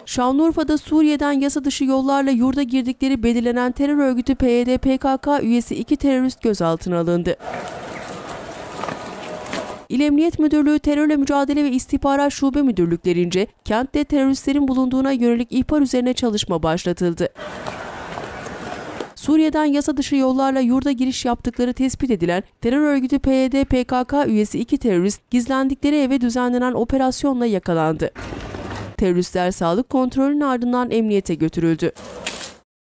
Şanlıurfa'da Suriye'den yasa dışı yollarla yurda girdikleri belirlenen terör örgütü PYD-PKK üyesi 2 terörist gözaltına alındı. İl Emniyet Müdürlüğü Terörle Mücadele ve İstihbarat Şube Müdürlüklerince kentte teröristlerin bulunduğuna yönelik ihbar üzerine çalışma başlatıldı. Suriye'den yasa dışı yollarla yurda giriş yaptıkları tespit edilen terör örgütü PYD-PKK üyesi 2 terörist gizlendikleri eve düzenlenen operasyonla yakalandı. Teröristler sağlık kontrolünün ardından emniyete götürüldü.